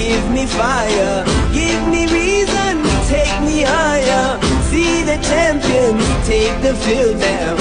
give me fire, give me reason, take me higher. See the champions take the field now.